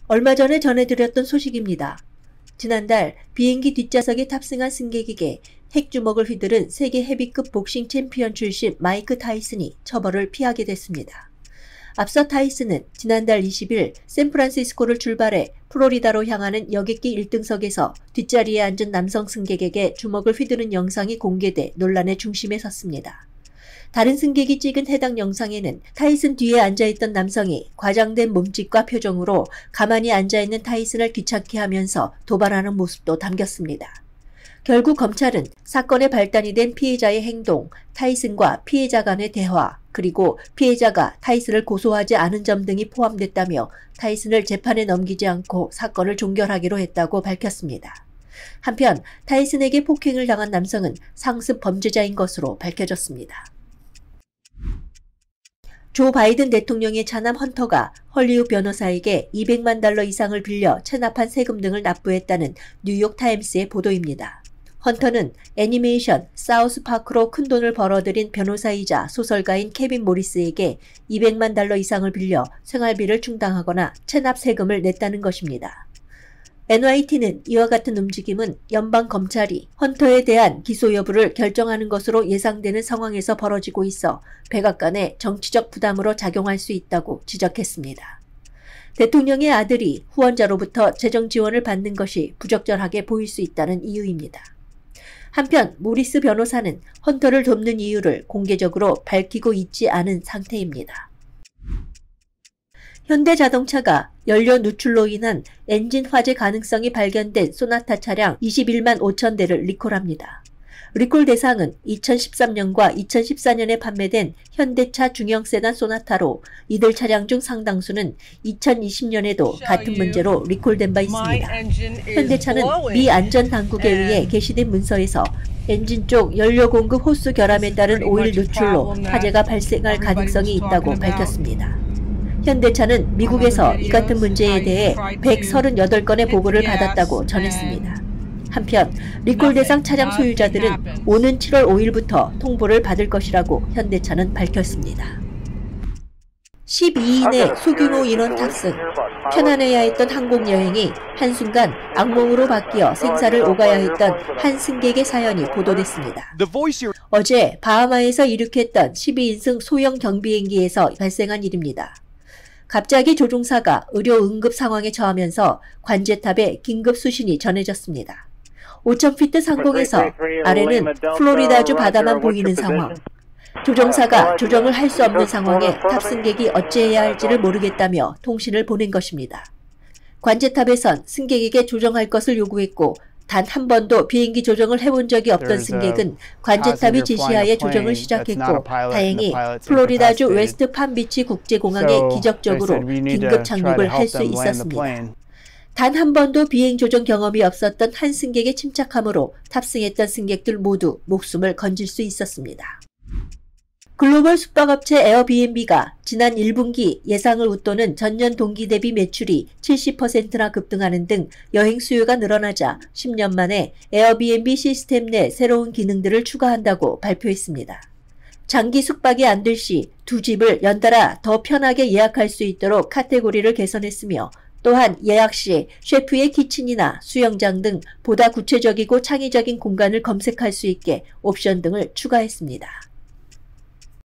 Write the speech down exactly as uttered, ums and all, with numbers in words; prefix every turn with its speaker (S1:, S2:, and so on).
S1: 얼마 전에 전해드렸던 소식입니다. 지난달 비행기 뒷좌석에 탑승한 승객에게 핵주먹을 휘두른 세계 헤비급 복싱 챔피언 출신 마이크 타이슨이 처벌을 피하게 됐습니다. 앞서 타이슨은 지난달 이십일 샌프란시스코를 출발해 플로리다로 향하는 여객기 일 등석에서 뒷자리에 앉은 남성 승객에게 주먹을 휘두른 영상이 공개돼 논란의 중심에 섰습니다. 다른 승객이 찍은 해당 영상에는 타이슨 뒤에 앉아있던 남성이 과장된 몸짓과 표정으로 가만히 앉아있는 타이슨을 귀찮게 하면서 도발하는 모습도 담겼습니다. 결국 검찰은 사건의 발단이 된 피해자의 행동, 타이슨과 피해자 간의 대화, 그리고 피해자가 타이슨을 고소하지 않은 점 등이 포함됐다며 타이슨을 재판에 넘기지 않고 사건을 종결하기로 했다고 밝혔습니다. 한편 타이슨에게 폭행을 당한 남성은 상습 범죄자인 것으로 밝혀졌습니다. 조 바이든 대통령의 차남 헌터가 헐리우드 변호사에게 이백만 달러 이상을 빌려 체납한 세금 등을 납부했다는 뉴욕 타임스의 보도입니다. 헌터는 애니메이션 사우스 파크로 큰돈을 벌어들인 변호사이자 소설가인 케빈 모리스에게 이백만 달러 이상을 빌려 생활비를 충당하거나 체납 세금을 냈다는 것입니다. 엔와이티는 이와 같은 움직임은 연방 검찰이 헌터에 대한 기소 여부를 결정하는 것으로 예상되는 상황에서 벌어지고 있어 백악관의 정치적 부담으로 작용할 수 있다고 지적했습니다. 대통령의 아들이 후원자로부터 재정 지원을 받는 것이 부적절하게 보일 수 있다는 이유입니다. 한편 모리스 변호사는 헌터를 돕는 이유를 공개적으로 밝히고 있지 않은 상태입니다. 현대자동차가 연료 누출로 인한 엔진 화재 가능성이 발견된 소나타 차량 이십일만 오천 대를 리콜합니다. 리콜 대상은 이천십삼 년과 이천십사 년에 판매된 현대차 중형 세단 소나타로 이들 차량 중 상당수는 이천이십 년에도 같은 문제로 리콜된 바 있습니다. 현대차는 미 안전당국에 의해 게시된 문서에서 엔진 쪽 연료 공급 호스 결함에 따른 오일 누출로 화재가 발생할 가능성이 있다고 밝혔습니다. 현대차는 미국에서 이 같은 문제에 대해 백삼십팔 건의 보고를 받았다고 전했습니다. 한편 리콜 대상 차량 소유자들은 오는 칠월 오일부터 통보를 받을 것이라고 현대차는 밝혔습니다. 십이 인의 소규모 인원 탑승, 편안해야 했던 항공여행이 한순간 악몽으로 바뀌어 생사를 오가야 했던 한 승객의 사연이 보도됐습니다. 어제 바하마에서 이륙했던 십이 인승 소형 경비행기에서 발생한 일입니다. 갑자기 조종사가 의료 응급 상황에 처하면서 관제탑에 긴급 수신이 전해졌습니다. 오천 피트 상공에서 아래는 플로리다주 바다만 보이는 상황. 조종사가 조정을 할 수 없는 상황에 탑승객이 어찌해야 할지를 모르겠다며 통신을 보낸 것입니다. 관제탑에선 승객에게 조정할 것을 요구했고 단 한 번도 비행기 조정을 해본 적이 없던 승객은 관제탑이 지시하에 조정을 시작했고 다행히 플로리다주 웨스트 팜비치 국제공항에 기적적으로 긴급 착륙을 할 수 있었습니다. 단 한 번도 비행 조정 경험이 없었던 한 승객의 침착함으로 탑승했던 승객들 모두 목숨을 건질 수 있었습니다. 글로벌 숙박업체 에어비앤비가 지난 일 분기 예상을 웃도는 전년 동기 대비 매출이 칠십 퍼센트나 급등하는 등 여행 수요가 늘어나자 십 년 만에 에어비앤비 시스템 내 새로운 기능들을 추가한다고 발표했습니다. 장기 숙박이 안 될 시 두 집을 연달아 더 편하게 예약할 수 있도록 카테고리를 개선했으며 또한 예약 시 셰프의 키친이나 수영장 등 보다 구체적이고 창의적인 공간을 검색할 수 있게 옵션 등을 추가했습니다.